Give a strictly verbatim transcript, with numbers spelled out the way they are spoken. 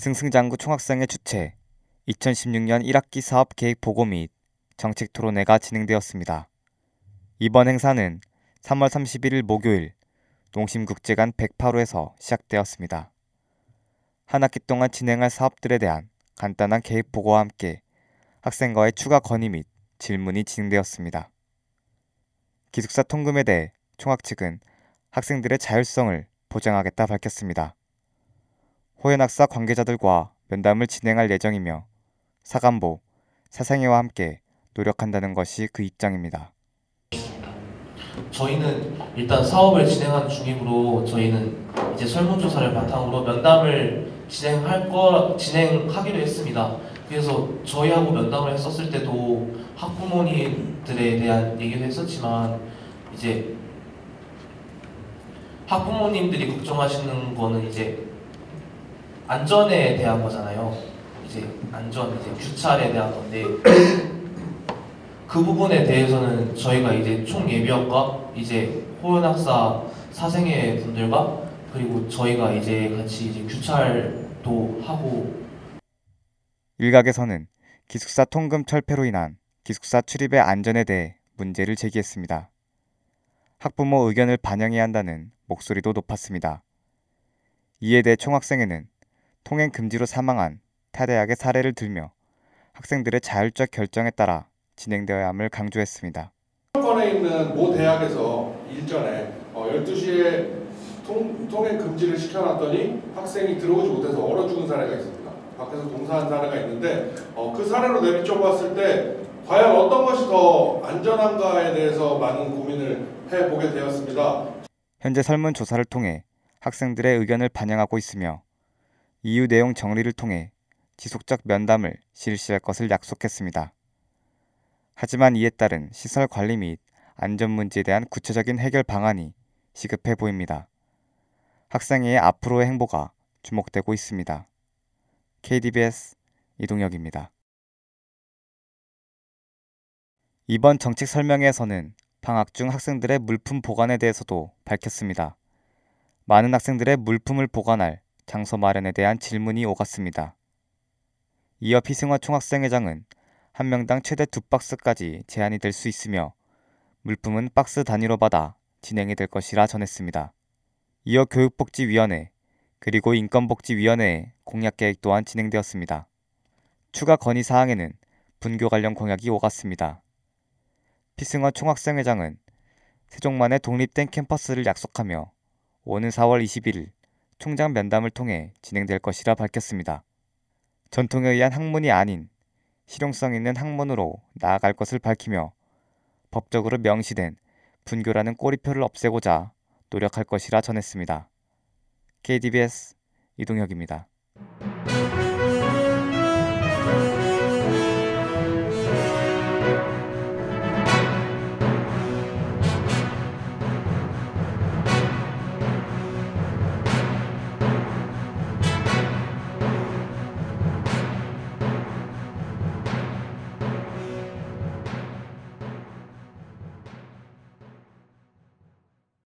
승승장구 총학생회 주최 이천십육 년 일 학기 사업 계획 보고 및 정책 토론회가 진행되었습니다. 이번 행사는 삼월 삼십일일 목요일 농심국제관 백팔 호에서 시작되었습니다. 한 학기 동안 진행할 사업들에 대한 간단한 계획 보고와 함께 학생과의 추가 건의 및 질문이 진행되었습니다. 기숙사 통금에 대해 총학 측은 학생들의 자율성을 보장하겠다 밝혔습니다. 호연학사 관계자들과 면담을 진행할 예정이며 사간부, 사생회와 함께 노력한다는 것이 그 입장입니다. 저희는 일단 사업을 진행하는 중이므로 저희는 이제 설문조사를 바탕으로 면담을 진행할 거 진행하기로 했습니다. 그래서 저희하고 면담을 했었을 때도 학부모님들에 대한 얘기도 했었지만 이제 학부모님들이 걱정하시는 거는 이제 안전에 대한 거잖아요. 이제 안전, 이제 규찰에 대한 건데 그 부분에 대해서는 저희가 이제 총예비역과 이제 호연학사 사생회 분들과 그리고 저희가 이제 같이 이제 규찰도 하고. 일각에서는 기숙사 통금 철폐로 인한 기숙사 출입의 안전에 대해 문제를 제기했습니다. 학부모 의견을 반영해야 한다는 목소리도 높았습니다. 이에 대해 총학생회는 통행 금지로 사망한 타 대학의 사례를 들며 학생들의 자율적 결정에 따라 진행되어야 함을 강조했습니다. 수도권에 있는 모 대학에서 일전에 어, 열두 시에 통, 통행 금지를 시켜놨더니 학생이 들어오지 못해서 얼어 죽은 사례가 있습니다. 밖에서 동사한 사례가 있는데 어, 그 사례로 내비쳐 봤을 때 과연 어떤 것이 더 안전한가에 대해서 많은 고민을 해보게 되었습니다. 현재 설문조사를 통해 학생들의 의견을 반영하고 있으며 이유 내용 정리를 통해 지속적 면담을 실시할 것을 약속했습니다. 하지만 이에 따른 시설 관리 및 안전 문제에 대한 구체적인 해결 방안이 시급해 보입니다. 학생회의 앞으로의 행보가 주목되고 있습니다. 케이디비에스 이동혁입니다. 이번 정책 설명회에서는 방학 중 학생들의 물품 보관에 대해서도 밝혔습니다. 많은 학생들의 물품을 보관할 장소 마련에 대한 질문이 오갔습니다. 이어 피승화 총학생회장은 한 명당 최대 두 박스까지 제한이 될 수 있으며 물품은 박스 단위로 받아 진행이 될 것이라 전했습니다. 이어 교육복지위원회 그리고 인권복지위원회의 공약계획 또한 진행되었습니다. 추가 건의사항에는 분교 관련 공약이 오갔습니다. 피승화 총학생회장은 세종만의 독립된 캠퍼스를 약속하며 오는 사월 이십일일 총장 면담을 통해 진행될 것이라 밝혔습니다. 전통에 의한 학문이 아닌 실용성 있는 학문으로 나아갈 것을 밝히며 법적으로 명시된 분교라는 꼬리표를 없애고자 노력할 것이라 전했습니다. 케이디비에스 이동혁입니다.